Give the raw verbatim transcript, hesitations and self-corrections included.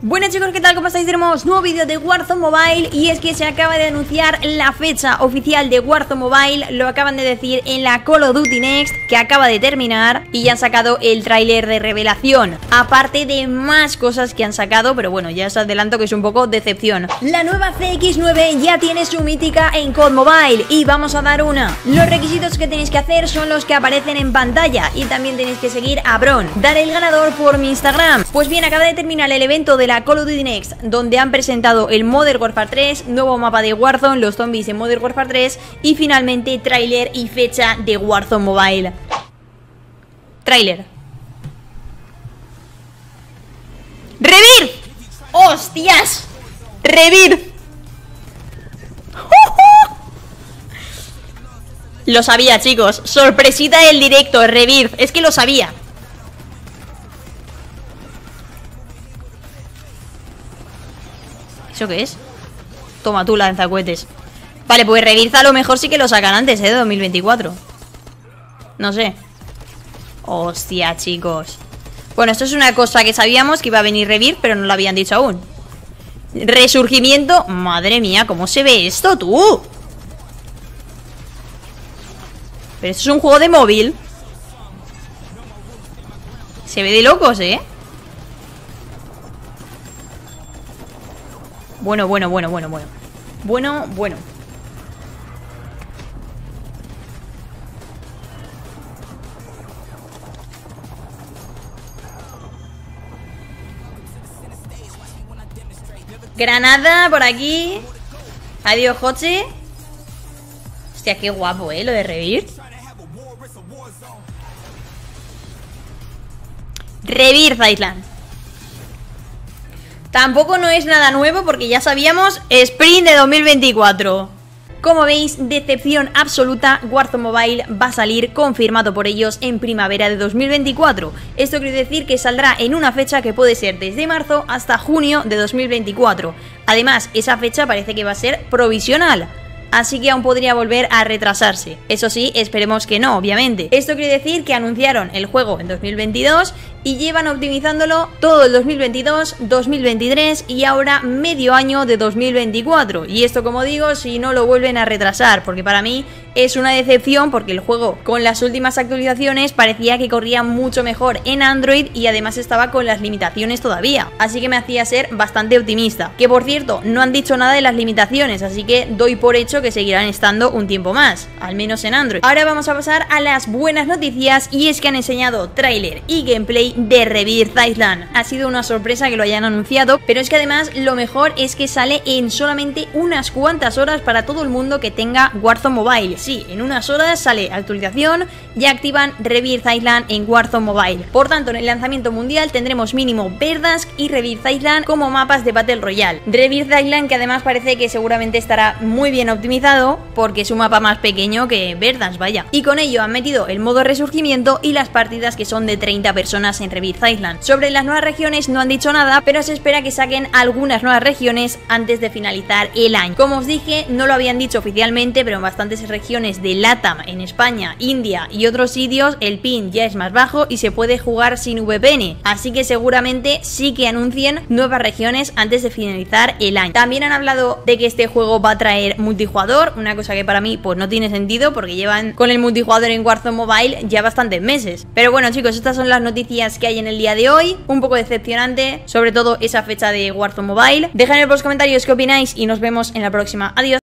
Buenas chicos, ¿qué tal? ¿Cómo estáis? Tenemos nuevo vídeo de Warzone Mobile y es que se acaba de anunciar la fecha oficial de Warzone Mobile. Lo acaban de decir en la Call of Duty Next, que acaba de terminar, y ya han sacado el tráiler de revelación, aparte de más cosas que han sacado, pero bueno, ya os adelanto que es un poco decepción. La nueva C X nueve ya tiene su mítica en C O D Mobile y vamos a dar una. Los requisitos que tenéis que hacer son los que aparecen en pantalla y también tenéis que seguir a Bron. Dar el ganador por mi Instagram. Pues bien, acaba de terminar el evento de la Call of Duty Next, donde han presentado el Modern Warfare tres, nuevo mapa de Warzone, los zombies en Modern Warfare tres y finalmente tráiler y fecha de Warzone Mobile. Tráiler. ¡Revir! ¡Hostias! ¡Revir! Lo sabía, chicos. Sorpresita del directo, Revir. Es que lo sabía. ¿Eso qué es? Toma tú, lanzacohetes. Vale, pues Revirza a lo mejor sí que lo sacan antes, ¿eh? De dos mil veinticuatro. No sé. Hostia, chicos. Bueno, esto es una cosa que sabíamos que iba a venir Revir, pero no lo habían dicho aún. Resurgimiento. Madre mía, ¿cómo se ve esto, tú? Pero esto es un juego de móvil. Se ve de locos, ¿eh? Bueno, bueno, bueno, bueno, bueno. Bueno, bueno. Granada por aquí. Adiós, Joche. Hostia, qué guapo, ¿eh? Lo de Revir. Revir Island. Tampoco no es nada nuevo porque ya sabíamos Sprint de dos mil veinticuatro. Como veis, decepción absoluta. Warzone Mobile va a salir confirmado por ellos en primavera de dos mil veinticuatro. Esto quiere decir que saldrá en una fecha que puede ser desde marzo hasta junio de dos mil veinticuatro. Además, esa fecha parece que va a ser provisional, así que aún podría volver a retrasarse. Eso sí, esperemos que no, obviamente. Esto quiere decir que anunciaron el juego en dos mil veintidós y llevan optimizándolo todo el dos mil veintidós, dos mil veintitrés y ahora medio año de dos mil veinticuatro. Y esto, como digo, si no lo vuelven a retrasar, porque para mí es una decepción porque el juego con las últimas actualizaciones parecía que corría mucho mejor en Android y además estaba con las limitaciones todavía. Así que me hacía ser bastante optimista. Que por cierto, no han dicho nada de las limitaciones, así que doy por hecho que seguirán estando un tiempo más, al menos en Android. Ahora vamos a pasar a las buenas noticias y es que han enseñado tráiler y gameplay de Revir Island. Ha sido una sorpresa que lo hayan anunciado, pero es que además lo mejor es que sale en solamente unas cuantas horas para todo el mundo que tenga Warzone Mobile. Sí, en unas horas sale actualización y activan Revir Island en Warzone Mobile. Por tanto, en el lanzamiento mundial tendremos mínimo Verdansk y Revir Island como mapas de Battle Royale. Revir Island, que además parece que seguramente estará muy bien optimizado porque es un mapa más pequeño que Verdansk, vaya. Y con ello han metido el modo resurgimiento y las partidas que son de treinta personas en Revir Island. Sobre las nuevas regiones no han dicho nada, pero se espera que saquen algunas nuevas regiones antes de finalizar el año. Como os dije, no lo habían dicho oficialmente, pero en bastantes regiones de LATAM, en España, India y otros sitios, el ping ya es más bajo y se puede jugar sin V P N, así que seguramente sí que anuncien nuevas regiones antes de finalizar el año. También han hablado de que este juego va a traer multijugador, una cosa que para mí pues no tiene sentido porque llevan con el multijugador en Warzone Mobile ya bastantes meses. Pero bueno, chicos, estas son las noticias que hay en el día de hoy. Un poco decepcionante, sobre todo esa fecha de Warzone Mobile. Dejadme en los comentarios qué opináis y nos vemos en la próxima. Adiós.